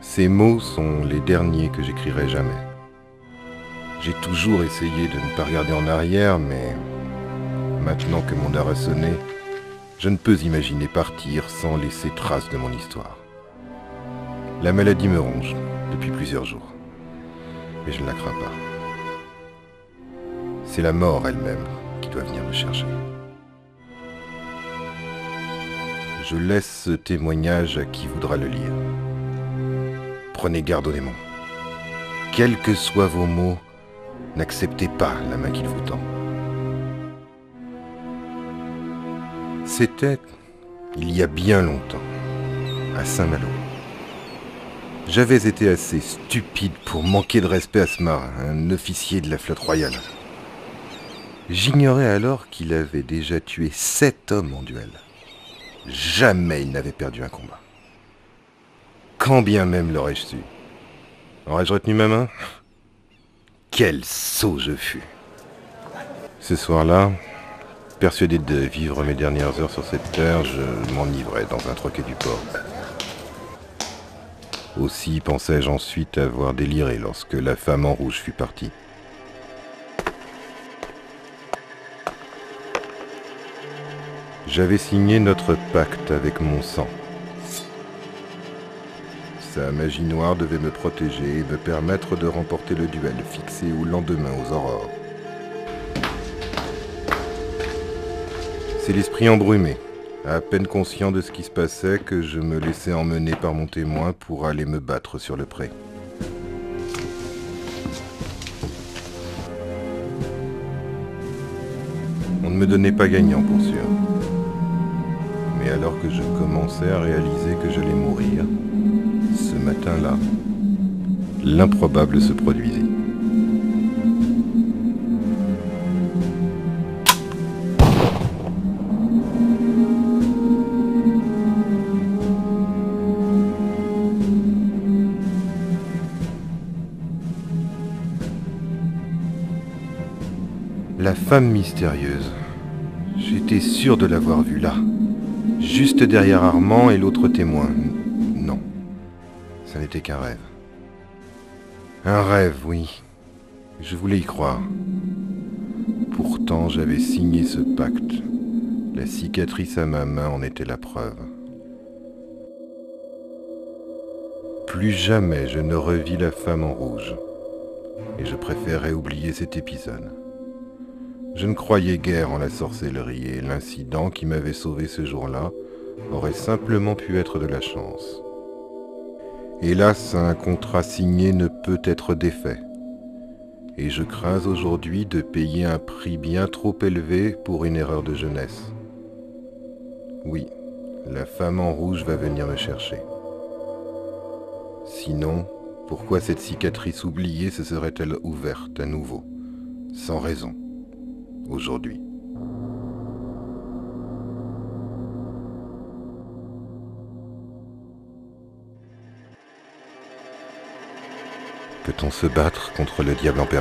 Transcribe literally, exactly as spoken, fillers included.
Ces mots sont les derniers que j'écrirai jamais. J'ai toujours essayé de ne pas regarder en arrière, mais maintenant que mon heure a sonné, je ne peux imaginer partir sans laisser trace de mon histoire. La maladie me ronge depuis plusieurs jours, et je ne la crains pas. C'est la mort elle-même qui doit venir me chercher. Je laisse ce témoignage à qui voudra le lire. Prenez garde aux démons. Quels que soient vos mots, n'acceptez pas la main qu'il vous tend. C'était il y a bien longtemps, à Saint-Malo. J'avais été assez stupide pour manquer de respect à ce marin, un officier de la flotte royale. J'ignorais alors qu'il avait déjà tué sept hommes en duel. Jamais il n'avait perdu un combat. Quand bien même l'aurais-je su. Aurais-je retenu ma main? Quel sot je fus! Ce soir-là, persuadé de vivre mes dernières heures sur cette terre, je m'enivrais dans un troquet du port. Aussi pensai-je ensuite avoir déliré lorsque la femme en rouge fut partie. J'avais signé notre pacte avec mon sang. Sa magie noire devait me protéger et me permettre de remporter le duel fixé au lendemain aux aurores. C'est l'esprit embrumé, à peine conscient de ce qui se passait, que je me laissais emmener par mon témoin pour aller me battre sur le pré. On ne me donnait pas gagnant pour sûr. Mais alors que je commençais à réaliser que j'allais mourir, ce matin-là, l'improbable se produisit. La femme mystérieuse. J'étais sûr de l'avoir vue là, juste derrière Armand et l'autre témoin. Non, ça n'était qu'un rêve. Un rêve, oui. Je voulais y croire. Pourtant, j'avais signé ce pacte. La cicatrice à ma main en était la preuve. Plus jamais je ne revis la femme en rouge. Et je préférais oublier cet épisode. Je ne croyais guère en la sorcellerie et l'incident qui m'avait sauvé ce jour-là aurait simplement pu être de la chance. Hélas, un contrat signé ne peut être défait. Et je crains aujourd'hui de payer un prix bien trop élevé pour une erreur de jeunesse. Oui, la femme en rouge va venir me chercher. Sinon, pourquoi cette cicatrice oubliée se serait-elle ouverte à nouveau, sans raison, aujourd'hui? Peut-on se battre contre le diable en personne ?